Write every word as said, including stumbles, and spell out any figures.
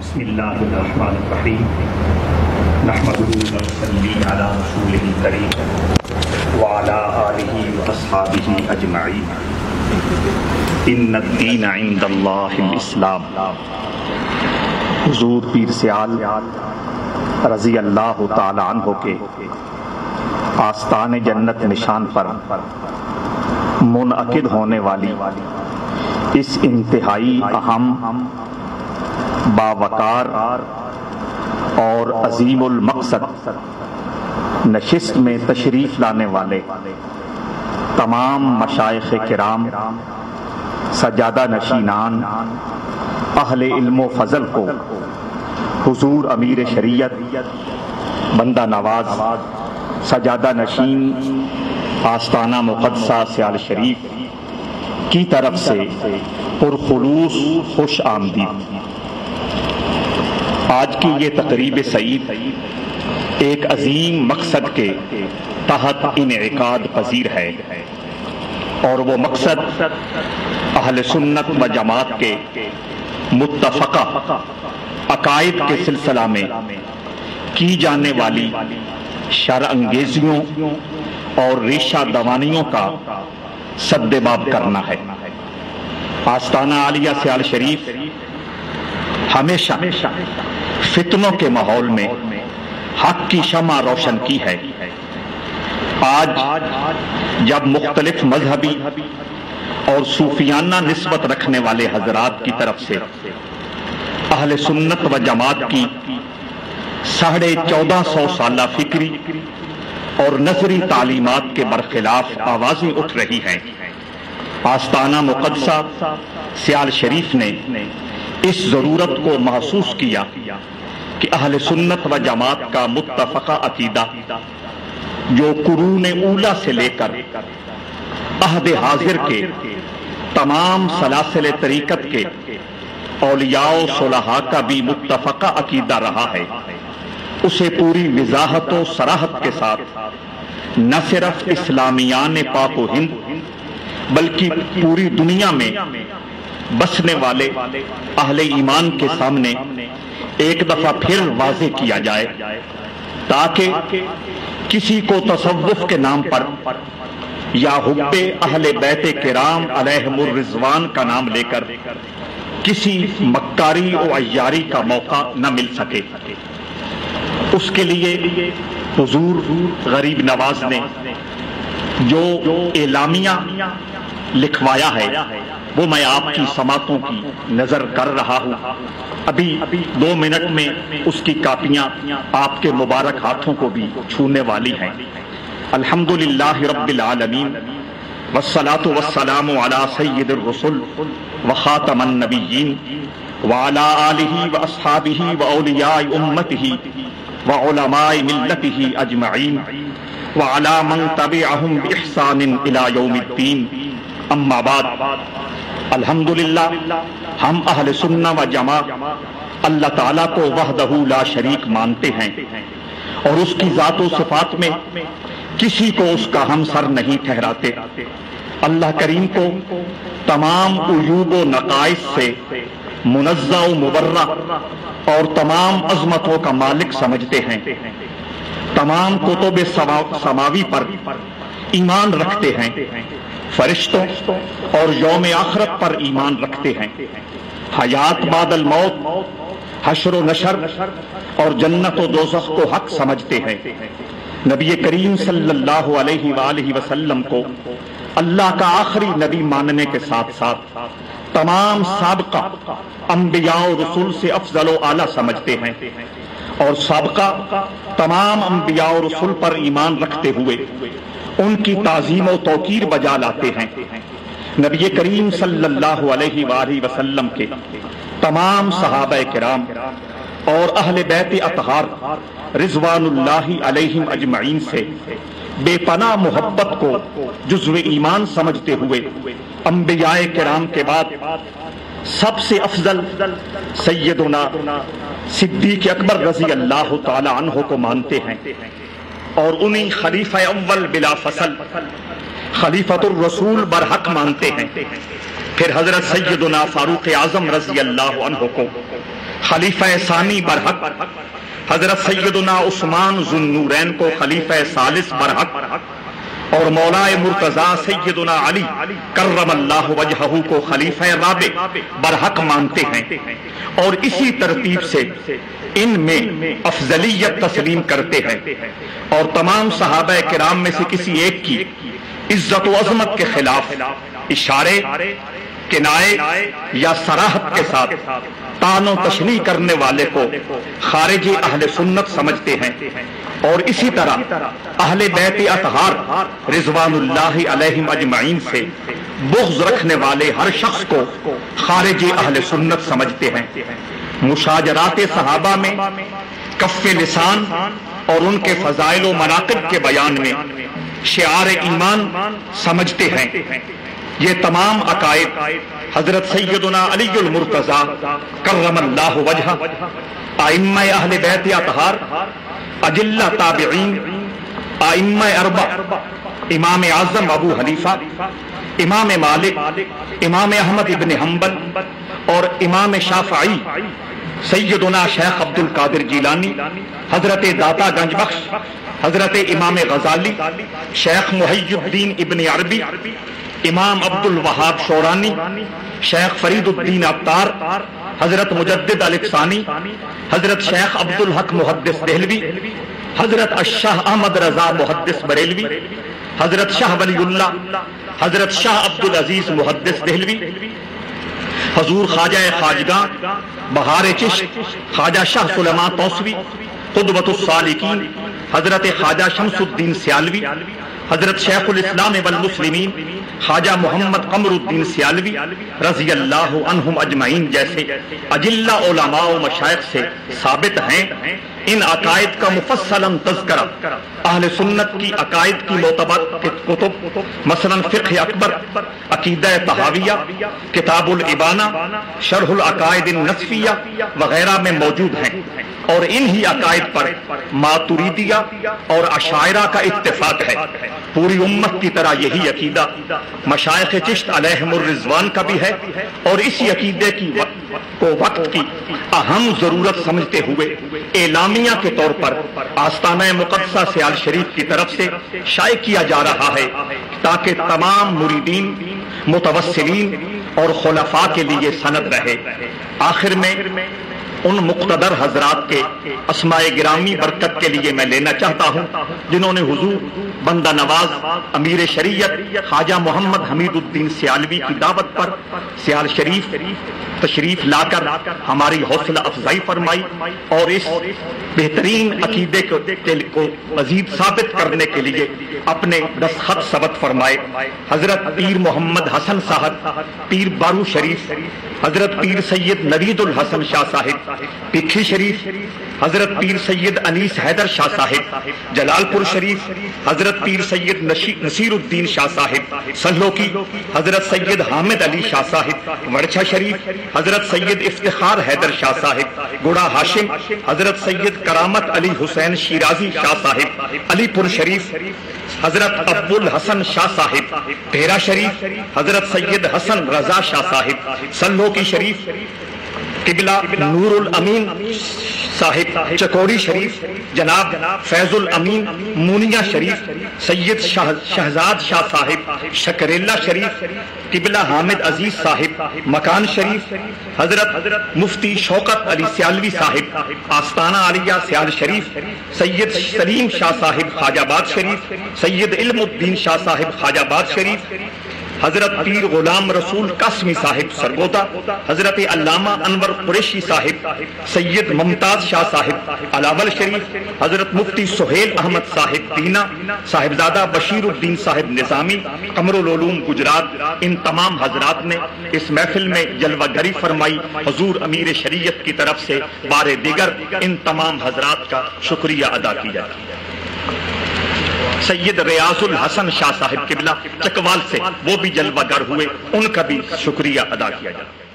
بسم اللہ الرحمن الرحیم نحمده ونصلی علی رسولہ الکریم وعلی آلہ واصحابہ اجمعین ان الدین عند اللہ الاسلام۔ حضور پیر سیال رضی اللہ تعالی عنہ کے آستان جنت نشان پر منعقد ہونے والی اس انتہائی اہم، باوقار اور عظیم المقصد نشست میں تشریف لانے والے تمام مشائخ کرام، سجادہ نشینان، اہل علم و فضل کو حضور امیر شریعت بندہ نواز سجادہ نشین آستانہ مقدسہ سیال شریف کی طرف سے پرخلوص خوش آمدید۔ آج کی یہ تقریب سعید ایک عظیم مقصد کے تحت انعقاد پذیر ہے، اور وہ مقصد اہل سنت و جماعت کے متفقہ عقائد کے سلسلہ میں کی جانے والی شرع انگیزیوں اور ریشہ دوانیوں کا سد باب کرنا ہے۔ آستانہ عالیہ سیال شریف ہمیشہ فتنوں کے ماحول میں حق کی شمع روشن کی ہے۔ آج جب مختلف مذہبی اور صوفیانہ نسبت رکھنے والے حضرات کی طرف سے اہل سنت و جماعت کی ساڑھے چودہ سو سالہ فکری اور نظری تعلیمات کے برخلاف آوازیں اٹھ رہی ہیں، آستانہ مقدسہ سیال شریف نے اس ضرورت کو محسوس کیا کہ اہل سنت و جماعت کا متفقہ عقیدہ جو قرون اولیٰ سے لے کر عہد حاضر کے تمام سلاسل طریقت کے اولیاء و صلحاء کا بھی متفقہ عقیدہ رہا ہے، اسے پوری وضاحت و صراحت کے ساتھ نہ صرف اسلامیان پاک و ہند بلکہ پوری دنیا میں بسنے والے اہل ایمان کے سامنے ایک دفعہ پھر واضح کیا جائے، تاکہ کسی کو تصوف کے نام پر یا حب اہل بیت کرام علیہم الرضوان کا نام لے کر کسی مکاری و عیاری کا موقع نہ مل سکے۔ اس کے لیے حضور غریب نواز نے جو اعلامیہ لکھوایا ہے وہ میں آپ کی سماعتوں کی نظر کر رہا ہوں۔ ابھی دو منٹ میں اس کی کاپیاں آپ کے مبارک ہاتھوں کو بھی چھونے والی ہیں۔ الحمدللہ رب العالمین والصلاة والسلام علی سید الرسل وخاتم النبیین وعلی آلہ واصحابہ واولیاء امتہ وعلماء ملتہ اجمعین وعلی من تبعہم بإحسان الی یوم الدین، اما بعد۔ الحمدللہ ہم اہل سنہ و جماعت اللہ تعالیٰ کو وحدہ لا شریک مانتے ہیں، اور اس کی ذات و صفات میں کسی کو اس کا ہمسر نہیں ٹھہراتے۔ اللہ کریم کو تمام عیوب و نقائص سے منزہ و مبرہ اور تمام عظمتوں کا مالک سمجھتے ہیں، تمام کتب سماوی پر ایمان رکھتے ہیں، فرشتوں اور یوم آخرت پر ایمان رکھتے ہیں، حیات بعد الموت، حشر و نشر اور جنت و دوزخ کو حق سمجھتے ہیں۔ نبی کریم صلی اللہ علیہ وآلہ وسلم کو اللہ کا آخری نبی ماننے کے ساتھ ساتھ تمام سابقہ انبیاء و رسول سے افضل و اعلیٰ سمجھتے ہیں، اور سابقہ تمام انبیاء و رسول پر ایمان رکھتے ہوئے ان کی تعظیم و توقیر بجا لاتے ہیں۔ نبی کریم صلی اللہ علیہ وآلہ وسلم کے تمام صحابہ کرام اور اہل بیت اطہار رضوان اللہ علیہم اجمعین سے بے پناہ محبت کو جزو ایمان سمجھتے ہوئے انبیاء کرام کے بعد سب سے افضل سیدنا صدیق اکبر رضی اللہ تعالی عنہ کو مانتے ہیں، اور انہی خلیفہ اول بلا فصل خلیفۃ الرسول برحق مانتے ہیں۔ پھر حضرت سیدنا فاروق اعظم رضی اللہ عنہ کو خلیفہ ثانی برحق حضرت سیدنا عثمان ذو النورین کو خلیفہ ثالث برحق اور مولا مرتضیٰ سیدنا علی کرم اللہ وجہہ کو خلیفہ رابع برحق مانتے ہیں، اور اسی ترتیب سے ان میں افضلیت تسلیم کرتے ہیں، اور تمام صحابہ کرام میں سے کسی ایک کی عزت و عظمت کے خلاف اشارے، کنائے یا صراحت کے ساتھ طعن و تشنیع کرنے والے کو خارجی اہل سنت سمجھتے ہیں، اور اسی طرح اہل بیت اطہار رضوان اللہ علیہم اجمعین سے بغض رکھنے والے ہر شخص کو خارجی اہل سنت سمجھتے ہیں۔ مشاجرات صحابہ میں کف لسان اور ان کے فضائل و مناقب کے بیان میں شعار ایمان سمجھتے ہیں۔ یہ تمام عقائد حضرت سیدنا علی المرتضیٰ کرم اللہ وجہہ، ائمہ اہل بیت اطہار، اجلہ تابعین، ائمہ اربع، امام اعظم ابو حنیفہ، امام مالک، امام احمد ابن حنبل اور امام شافعی، سیدنا شیخ عبد القادر جیلانی، حضرت داتا گنج بخش، حضرت امام غزالی، شیخ محی الدین ابن عربی، امام عبد الوہاب شورانی، شیخ فرید الدین عطار، حضرت مجدد الاقصانی، حضرت شیخ عبد الحق محدث دہلوی، حضرت الشاہ احمد رضا محدث بریلوی، حضرت شاہ ولی اللہ، حضرت شاہ عبد العزیز محدث دہلوی، حضور خواجہ خواجگاں بہار چشت خواجہ شاہ سلیمان توسوی، قدوۃ السالکین حضرت خواجہ شمس الدین سیالوی، حضرت شیخ الاسلام والمسلمین خواجہ محمد قمر الدین سیالوی رضی اللہ عنہم اجمعین جیسے اجلہ علماء و مشائخ سے ثابت ہیں۔ ان عقائد کا مفصلاً تذکرہ اہل سنت کی عقائد کی معتبر کتب مثلاً فقہ اکبر، عقیدہ طحاویہ، کتاب الابانہ، شرح العقائد النصفیہ وغیرہ میں موجود ہیں، اور انہی عقائد پر ماتریدیہ اور اشاعرہ کا اتفاق ہے۔ پوری امت کی طرح یہی عقیدہ مشائخ چشت علیہم الرضوان کا بھی ہے، اور اسی عقیدے کی کو وقت کی اہم ضرورت سمجھتے ہوئے اعلامیہ کے طور پر آستانہ مقدسہ سیال شریف کی طرف سے شائع کیا جا رہا ہے، تاکہ تمام مریدین، متوسلین اور خلفاء کے لیے سند رہے۔ آخر میں ان مقتدر حضرات کے اسماء گرامی برکت کے لیے میں لینا چاہتا ہوں جنہوں نے حضور بندہ نواز امیر شریعت خواجہ محمد حمید الدین سیالوی کی دعوت پر سیال شریف تشریف لا کر ہماری حوصلہ افزائی فرمائی، اور اس بہترین عقیدے کو مزید ثابت کرنے کے لیے اپنے دستخط ثبت فرمائے۔ حضرت پیر محمد حسن صاحب پیر بارو شریف، حضرت پیر سید نوید الحسن شاہ صاحب پکھی شریف، حضرت پیر سید انیس حیدر شاہ صاحب جلال پور شریف، حضرت پیر سید نصیر الدین شاہ صاحب سلو کی، حضرت سید حامد علی شاہ صاحب ورچھا شریف، حضرت سید افتخار حیدر شاہ صاحب گڑا ہاشم، حضرت سید کرامت علی حسین شیرازی شاہ صاحب علی پور شریف، حضرت ابو الحسن شاہ صاحب پیرا شریف، حضرت سید حسن رضا شاہ صاحب سلو کی شریف، قبلہ نور الامین صاحب چکوڑی شریف، جناب فیض الامین مونیا شریف، سید شاہ شہزاد شاہ صاحب شکریلا شریف، قبلہ حامد عزیز صاحب مکان شریف، حضرت مفتی شوکت علی سیالوی صاحب آستانہ عالیہ سیال شریف، سید سلیم شاہ صاحب خواجہ آباد شریف، سید علم الدین شاہ صاحب خواجہ آباد شریف، حضرت پیر غلام رسول قاسمی صاحب سرگودا، حضرت علامہ انور قریشی صاحب سید ممتاز شاہ صاحب علاول شریف، حضرت مفتی سہیل احمد صاحب دینا، صاحبزادہ بشیر الدین صاحب نظامی قمر العلوم گجرات، ان تمام حضرات نے اس محفل میں جلوہ گری فرمائی۔ حضور امیر شریعت کی طرف سے بار دیگر ان تمام حضرات کا شکریہ ادا کیا۔ سید ریاض الحسن شاہ صاحب قبلہ چکوال سے وہ بھی جلوہ گر ہوئے، ان کا بھی شکریہ ادا کیا جائے۔